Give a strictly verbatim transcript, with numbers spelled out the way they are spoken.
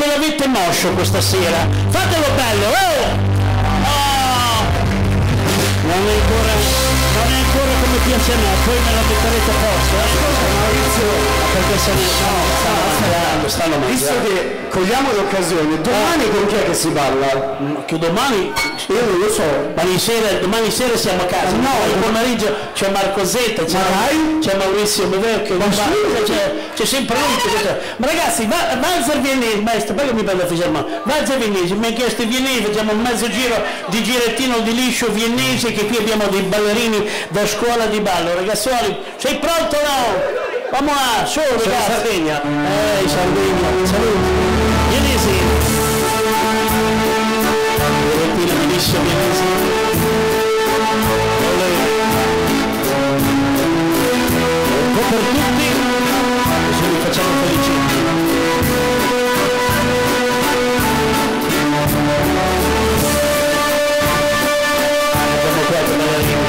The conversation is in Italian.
ce l'avete moscio questa sera, fatelo bello, oh! Oh! Non è ancora, non è ancora come piace a me, poi me la metterete a posto, eh? Scusa Maurizio, perché se ne no, stanno mangiando, stanno mangiando. Visto che cogliamo l'occasione, domani con chi è che si balla? Che domani, Io non lo so. domani sera, domani sera siamo a casa, No, il pomeriggio c'è Marco Zeta, c'è, c'è Maurizio Medeo, c'è, c'è sempre lui che dice, ma ragazzi, va, Valzer viene, maestro, perché mi parla fisarma? Valzer viennese, mi ha chiesto viennese, facciamo un mezzo giro di girettino di liscio viennese, che qui abbiamo dei ballerini da scuola di ballo, ragazzuoli, sei pronto o no? Vamo là, su ragazzi! Sono in Sardegna! Eh, in Sardegna, saluti! Viennesi! Girettino di liscio viennese! Un po' per tutti, così li facciamo felici! Andiamo qua per ballerini!